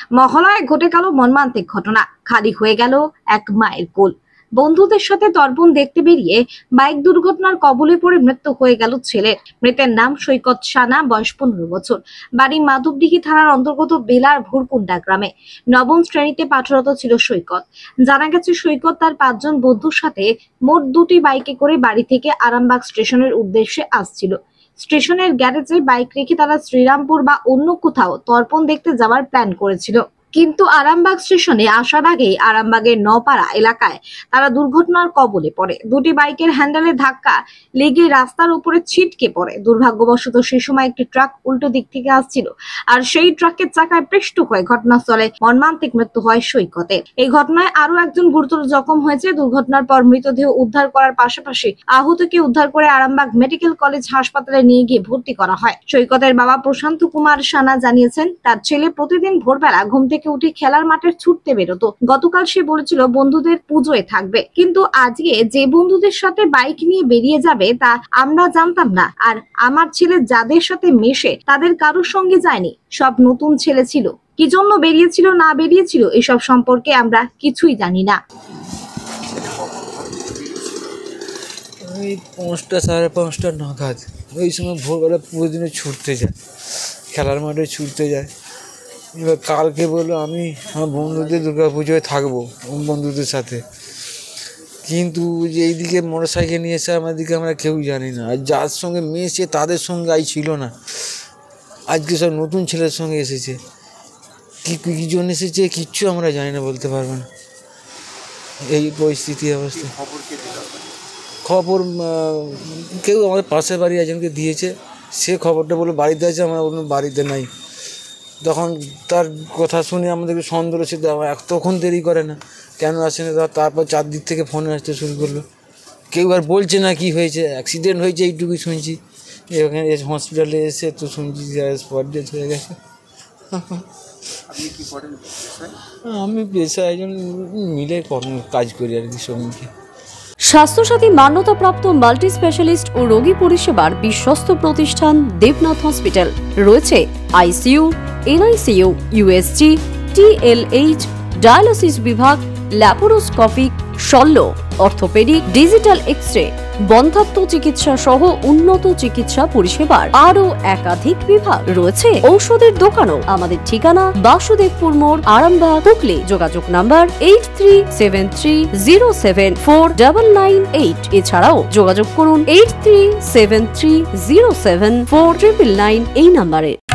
মহলায় ঘটে গেল মর্মান্তিক ঘটনা। খালি হয়ে গেল এক মায়ের কোল। বন্ধুদের সাথে তর্পণ দেখতে বেরিয়ে বাইক দুর্ঘটনার কবলে পড়ে মৃত্যু হয়ে গেল ছেলের। মৃতের নাম সৈকত সানা, বয়স 15 বছর। বাড়ি মাধবডিঘি থানার অন্তর্গত বেলার ভুরকুন্ডা গ্রামে। নবম শ্রেণীতে পাঠরত ছিল সৈকত। জানা গেছে সৈকত তার 5 জন বন্ধুর সাথে মোট 2টি বাইকে করে বাড়ি থেকে আরামবাগ স্টেশনের উদ্দেশ্যে আসছিল। স্টেশনের গ্যারেজে বাইক রেখে তারা শ্রীরামপুর বা অন্য কোথাও তর্পণ দেখতে যাওয়ার প্ল্যান করেছিল। কিন্তু আরামবাগ স্টেশনে আসার আগেই আরামবাগের নপাড়া এলাকায় তারা দুর্ঘটনার কবলে পড়ে। 2টি বাইকের হ্যান্ডেলে ধাক্কা লেগে রাস্তার উপরে ছিটকে পড়ে। দুর্ভাগ্যবশত সেই সময় একটি ট্রাক উল্টো দিক থেকে আসছিল, আর সেই ট্রাকের চাকায় পৃষ্ঠ হয়ে ঘটনাস্থলে মর্মান্তিক মৃত্যু হয় সৈকতের। এই ঘটনায় আরো একজন গুরুতর জখম হয়েছে। দুর্ঘটনার পর মৃতদেহ উদ্ধার করার পাশাপাশি আহতকে উদ্ধার করে আরামবাগ মেডিকেল কলেজ হাসপাতালে নিয়ে গিয়ে ভর্তি করা হয়। সৈকতের বাবা প্রশান্ত কুমার সানা জানিয়েছেন, তার ছেলে প্রতিদিন ভোরবেলা ঘুম থেকে উঠে খেলার মাঠে ছুটতে বেরোতো। গতকাল সে বলেছিল বন্ধুদের পুজোয় থাকবে, কিন্তু আজকে যে বন্ধুদের সাথে বাইক নিয়ে বেরিয়ে যাবে তা আমরা জানতাম না। আর আমার ছেলে যাদের সাথে মেশে তাদের কারোর সঙ্গে যায়নি, সব নতুন ছেলে ছিল। কি জন্য বেরিয়েছিল না বেরিয়েছিল এসব সম্পর্কে আমরা কিছুই জানি না। ওই 5টা 5:30 নাগাদ ওই সময় ভোরবেলা প্রতিদিনে ছুটতে যায়, খেলার মাঠে ছুটতে যায়। এবার কালকে বললো আমি আমার বন্ধুদের দুর্গাপুজোয় থাকবো বন্ধুদের সাথে, কিন্তু যে এইদিকে মোটর সাইকেল নিয়ে এসে আমার দিকে আমরা কেউ জানি না। আর যার সঙ্গে মেয়েছে তাদের সঙ্গে ছিল না, আজকে সব নতুন ছেলের সঙ্গে এসেছে। কী জন্য এসেছে কিচ্ছু আমরা জানি না, বলতে পারবো না। এই পরিস্থিতি অবস্থা। খবর কেউ আমাদের পাশের বাড়ি একজনকে দিয়েছে, সে খবরটা বলে বাড়িতে আছে, আমরা বললাম বাড়িতে নাই। তখন তার কথা শুনে আমাদেরকে সন্দেহ হচ্ছে, তখন দেরি করে না, কেন আসে না। তারপর 4 দিক থেকে ফোনে আসতে শুরু করলো। কেউ আর বলছে না কি হয়েছে, অ্যাক্সিডেন্ট হয়েছে এইটুকুই শুনছি। এখানে হসপিটালে এসে তো শুনছি স্পট ডেথ হয়ে গেছে। আমি পেশায় একজন মিলে কাজ করি আর কি, শ্রমিক। স্বাস্থ্যসাথী মান্যতাপ্রাপ্ত মাল্টি স্পেশালিস্ট ও রোগী পরিষেবার বিশ্বস্ত প্রতিষ্ঠান দেবনাথ হসপিটাল। রয়েছে ICU, NICU, USG, TLH, dialysis বিভাগ, ল্যাপারোস্কোপিক, শল্য, অর্থোপেডিক, ডিজিটাল এক্স-রে, বন্ধ্যাত্ব চিকিৎসা সহ উন্নত চিকিৎসা পরিষেবার আরও একাধিক বিভাগ রয়েছে। ঔষধের দোকানও। আমাদের ঠিকানা বাসুদেবপুর মোড়, আরামবাগ, হুগলি। যোগাযোগ নাম্বার 8373074998। এছাড়াও যোগাযোগ করুন 8373074999 এই নাম্বারে।